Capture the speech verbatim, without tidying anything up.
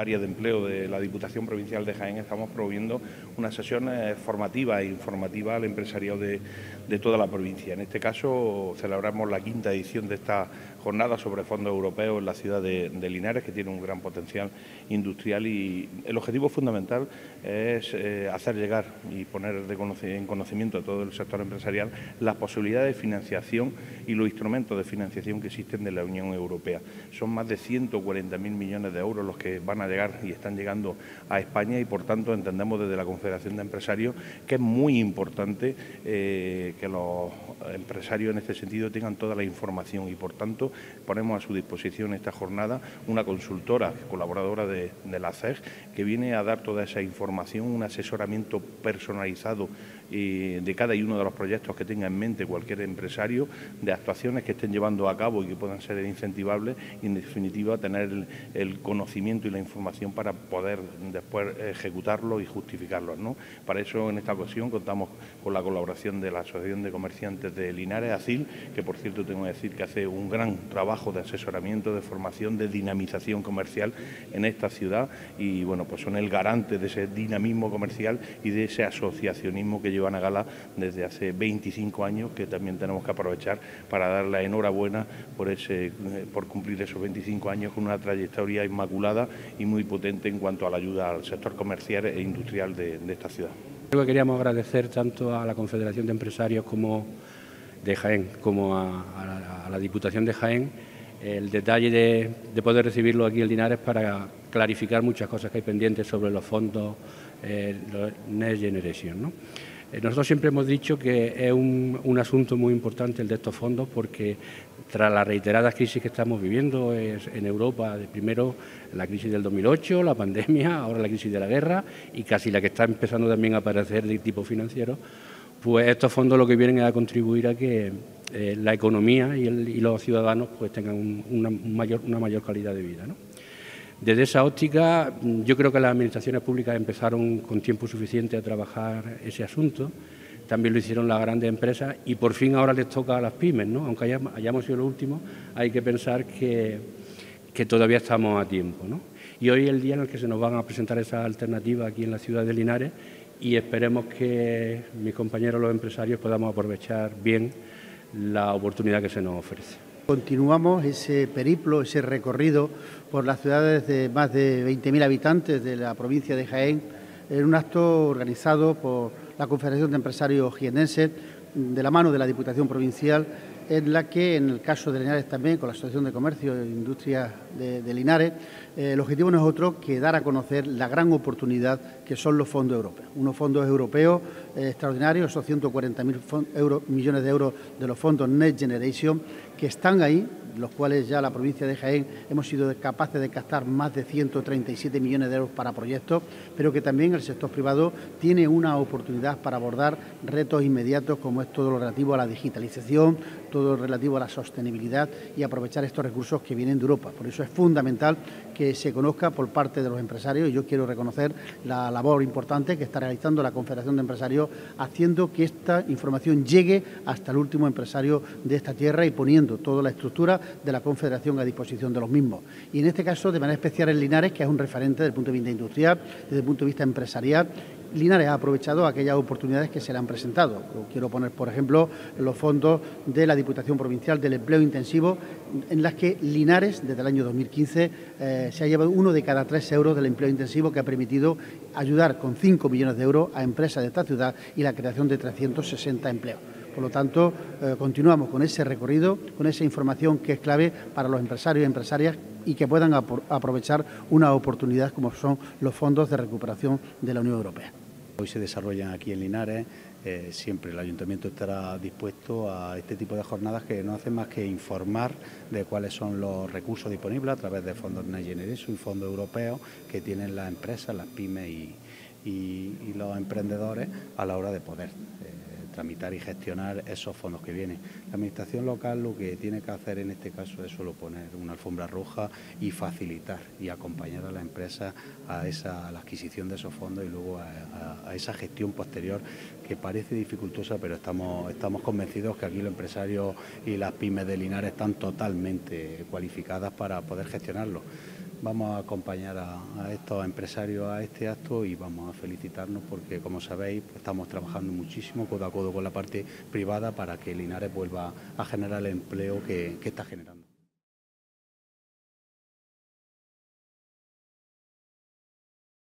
área de empleo de la Diputación Provincial de Jaén estamos promoviendo una sesión eh, formativa e informativa al empresariado de, de toda la provincia. En este caso celebramos la quinta edición de esta jornada sobre fondos europeos en la ciudad de, de Linares, que tiene un gran potencial industrial, y el objetivo fundamental es eh, hacer llegar y poner de conoc- en conocimiento a todo el sector empresarial las posibilidades de financiación y los instrumentos de financiación que existen de la Unión Europea. Son más de ciento cuarenta mil millones de euros los que van a llegar y están llegando a España, y por tanto entendemos desde la Confederación de Empresarios que es muy importante eh, que los empresarios en este sentido tengan toda la información, y por tanto ponemos a su disposición esta jornada una consultora colaboradora de, de la C E G que viene a dar toda esa información, un asesoramiento personalizado eh, de cada uno de los proyectos que tenga en mente cualquier empresario, de actuaciones que estén llevando a cabo y que puedan ser incentivables, y en definitiva tener el, el conocimiento y la información para poder después ejecutarlo y justificarlo, ¿no? Para eso en esta ocasión contamos con la colaboración de la Asociación de Comerciantes de Linares, A C I L, que por cierto tengo que decir que hace un gran trabajo de asesoramiento, de formación, de dinamización comercial en esta ciudad, y bueno, pues son el garante de ese dinamismo comercial y de ese asociacionismo que llevan a gala desde hace veinticinco años, que también tenemos que aprovechar para dar la enhorabuena por ese por cumplir esos veinticinco años con una trayectoria inmaculada y muy potente en cuanto a la ayuda al sector comercial e industrial de, de esta ciudad. Creo que queríamos agradecer tanto a la Confederación de Empresarios como de Jaén como a, a, a la Diputación de Jaén el detalle de, de poder recibirlo aquí en Linares para clarificar muchas cosas que hay pendientes sobre los fondos eh, los Next Generation, ¿no? Eh, nosotros siempre hemos dicho que es un, un asunto muy importante el de estos fondos, porque tras las reiteradas crisis que estamos viviendo es, en Europa, de primero la crisis del dos mil ocho, la pandemia, ahora la crisis de la guerra y casi la que está empezando también a aparecer de tipo financiero, pues estos fondos lo que vienen es a contribuir a que eh, la economía y, el, y los ciudadanos pues tengan un, una, un mayor, una mayor calidad de vida, ¿no? Desde esa óptica, yo creo que las administraciones públicas empezaron con tiempo suficiente a trabajar ese asunto, también lo hicieron las grandes empresas y por fin ahora les toca a las pymes, ¿no? Aunque hayamos, hayamos sido los últimos, hay que pensar que, que todavía estamos a tiempo, ¿no? Y hoy es el día en el que se nos van a presentar esas alternativas aquí en la ciudad de Linares, y esperemos que mis compañeros los empresarios podamos aprovechar bien la oportunidad que se nos ofrece. Continuamos ese periplo, ese recorrido por las ciudades de más de veinte mil habitantes de la provincia de Jaén, en un acto organizado por la Confederación de Empresarios Jienenses, de la mano de la Diputación Provincial, en la que, en el caso de Linares también, con la Asociación de Comercio e Industria de, de Linares, eh, el objetivo no es otro que dar a conocer la gran oportunidad que son los fondos europeos. Unos fondos europeos eh, extraordinarios, esos ciento cuarenta mil millones de euros de los fondos Next Generation, que están ahí, los cuales ya la provincia de Jaén hemos sido capaces de captar más de ciento treinta y siete millones de euros para proyectos, pero que también el sector privado tiene una oportunidad para abordar retos inmediatos, como es todo lo relativo a la digitalización, todo lo relativo a la sostenibilidad y aprovechar estos recursos que vienen de Europa. Por eso es fundamental que se conozca por parte de los empresarios, y yo quiero reconocer la labor importante que está realizando la Confederación de Empresarios, haciendo que esta información llegue hasta el último empresario de esta tierra y poniendo toda la estructura de la Confederación a disposición de los mismos. Y en este caso, de manera especial en Linares, que es un referente desde el punto de vista industrial, desde el punto de vista empresarial, Linares ha aprovechado aquellas oportunidades que se le han presentado. Quiero poner, por ejemplo, los fondos de la Diputación Provincial del Empleo Intensivo, en las que Linares, desde el año dos mil quince, eh, se ha llevado uno de cada tres euros del empleo intensivo, que ha permitido ayudar con cinco millones de euros a empresas de esta ciudad y la creación de trescientos sesenta empleos. Por lo tanto, eh, continuamos con ese recorrido, con esa información que es clave para los empresarios y empresarias y que puedan aprovechar una oportunidad como son los fondos de recuperación de la Unión Europea. Hoy se desarrollan aquí en Linares, eh, siempre el Ayuntamiento estará dispuesto a este tipo de jornadas que no hacen más que informar de cuáles son los recursos disponibles a través de fondos Next Generation y fondos europeos que tienen las empresas, las pymes y, y, y los emprendedores a la hora de poder eh, tramitar y gestionar esos fondos que vienen. La administración local lo que tiene que hacer en este caso es solo poner una alfombra roja y facilitar y acompañar a la empresa a, esa, a la adquisición de esos fondos y luego a, a, a esa gestión posterior, que parece dificultosa, pero estamos, estamos convencidos que aquí los empresarios y las pymes de Linares están totalmente cualificadas para poder gestionarlo. vamos a acompañar a, a estos empresarios a este acto y vamos a felicitarnos porque, como sabéis, pues, estamos trabajando muchísimo codo a codo con la parte privada para que Linares vuelva a generar el empleo que, que está generando.